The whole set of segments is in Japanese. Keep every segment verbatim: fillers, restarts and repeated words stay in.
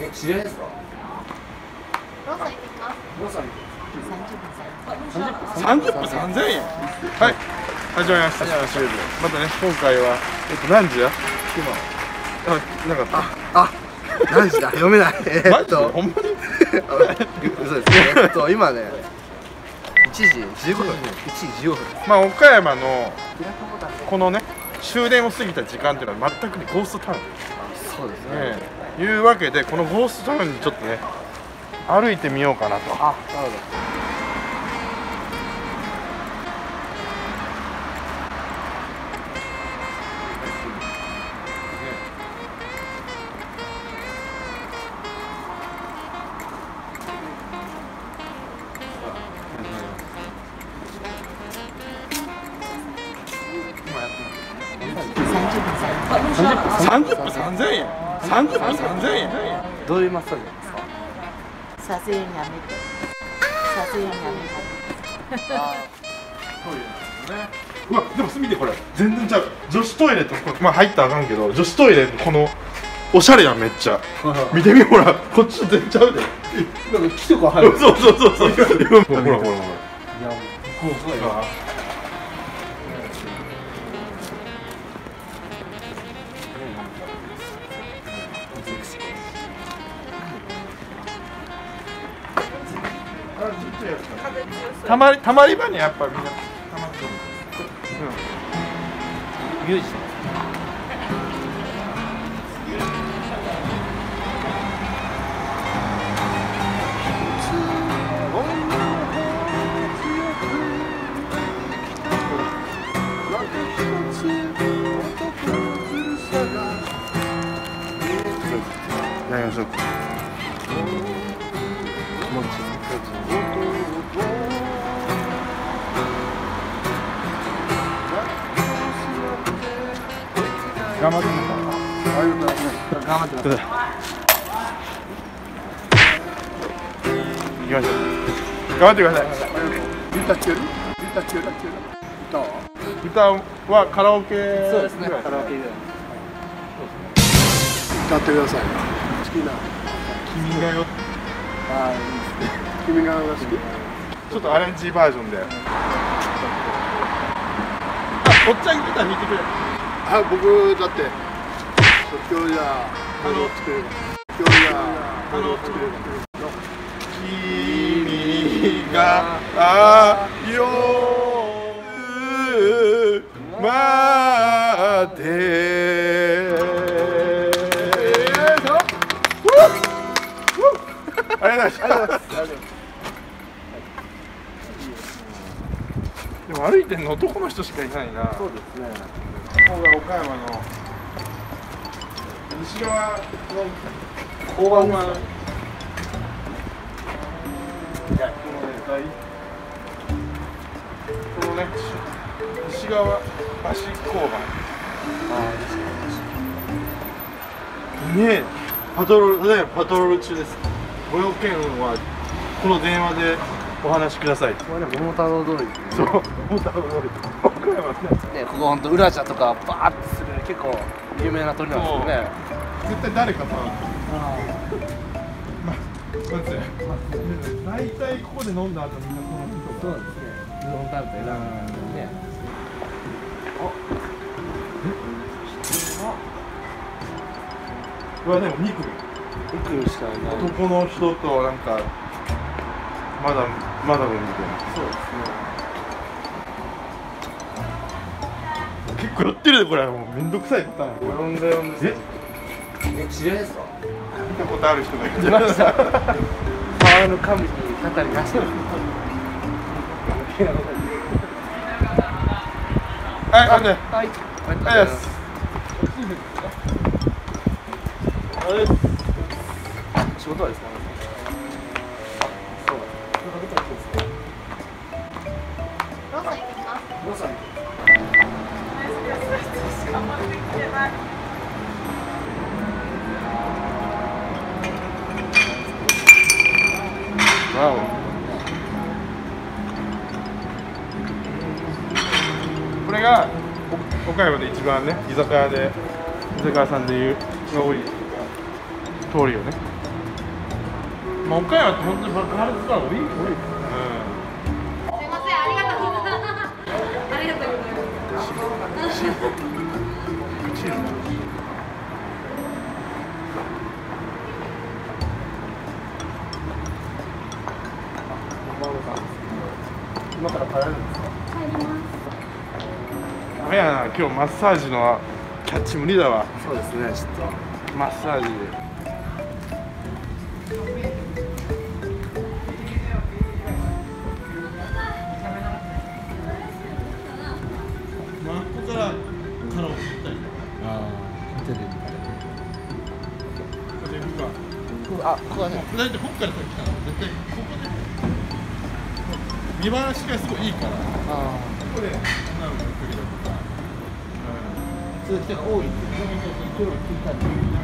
知り合いですか？ ローソン行ってきます。 ローソンさんじゅっぷんさんぜんえん。はい、始まりました。またね、今回はえっと何時や？今あ、なんかあ、あ、何時だ？読めない。えーっと、 ほんまに嘘ですね。えっと今ね、いちじじゅうごふん、いちじじゅうごふん。 まあ岡山のこのね終電を過ぎた時間っていうのは全くねゴーストタウン。 そうですね。 ね、いうわけでこのゴーストタウンにちょっとね歩いてみようかなと。 あ、なるほど。 さんじゅっぷんさんぜんえん。さんじゅっぷんさんぜんえん。 どういうマッサージなんですか？ さすがにやめて。さすがにやめて。 あトイレなんですよね。うわ、でも見てこれ全然ちゃう。女子トイレとまあ入ったらあかんけど女子トイレこのおしゃれやんめっちゃ。見てみほらこっちと全然ちゃうで。 なんか木とか入る。 そうそうそうそう。ほらほらほら。いやもうこうすごいな。たまりたまり場にやっぱみんなたまってる。 ミュージシャン。 やりましょう。頑張ってください。頑張ってください。行きましょう。頑張ってください。 歌ってる？歌ってる？歌は？ 歌はカラオケ。 そうですね。カラオケで。歌ってください。好きな。 君がよ。 ああ、いいですね。君が好き。 ちょっとアレンジバージョンで。あ、おっちゃんギター弾いてくれ。 あ、僕だって今日じゃあの作る今日じゃあの作る君があよ待ってありがとうございます。でも歩いてんの男の人しかいないな。 そうですね。 ここが岡山の西側の交番がこのね西側橋交番。ねえパトロールねパトロール中です。ご用件はこの電話でお話しください。 これね桃太郎通り。 そう桃太郎通り。岡山ね。 ね、ここ本当裏茶とかバーってする結構有名な通りなんですよね。 絶対誰かさ、ま、まず、ま、大体ここで飲んだ後みんなこの人そうですね。うどん食べてラーメン食べてね。 うわでもに組。 肉しかいない。 男の人となんかまだまだみたいな。 そうですね。 結構寄ってるでこれもうめんどくさいパターン。 呼んで呼んで。 え、知り合いですか？ 見たことある人がいる。 いました。川の神に語り出してる。 はい、待って。 はい。 ありがとうございます。 仕事はですか？そう。なんかどこ行くんですか？ ローソン行ってきます。 ローソン行く。 わお。これが岡山で一番ね居酒屋で居酒屋さんでいうが多い通りよね。 まあ岡山って本当に爆破力が多い多い。うん。 すいません、ありがとうございます。ありがとうございます。 チーズ。 今から帰れるんですか？ 帰ります。 ダメやな、今日マッサージのキャッチ無理だわ。 そうですね、ちょっとマッサージ。まあ、ここからカラオケ行ったり。 ああ、ホテルにここで行くか。 あ、ここはね、 大体ここから来たの。絶対ここで。見晴らしがすごいいいから。 あここで女の子の時だとか。 そういう人が多いっていうのを聞いたんで、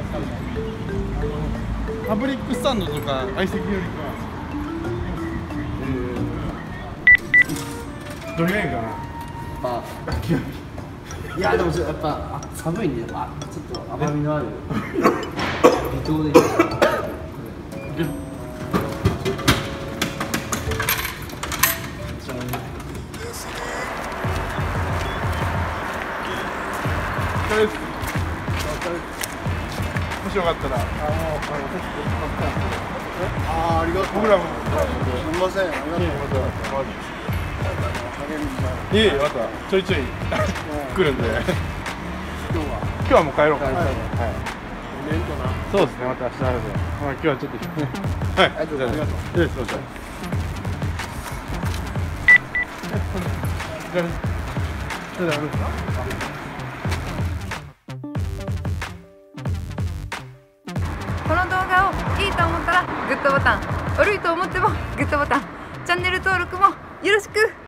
パブリックスタンドとか相席よりか。どれがいいかな。 あ、いやでもやっぱあ寒いんで、あ、ちょっと甘みのある微糖でいいですか。 もしよかったら、あの、 ああ、ありがとう。 僕らも。 すみません、ありがとうございます。 いえいえ、またちょいちょい来るんで。 今日は今日はもう帰ろうかな。はい。 イベントな。 そうですね、また明日あるんで。まあ、今日はちょっと。はい、 ありがとうございます。 いいです、どうぞ。じゃあ、それであるんですか。 この動画をいいと思ったらグッドボタン、悪いと思ってもグッドボタン、チャンネル登録もよろしく。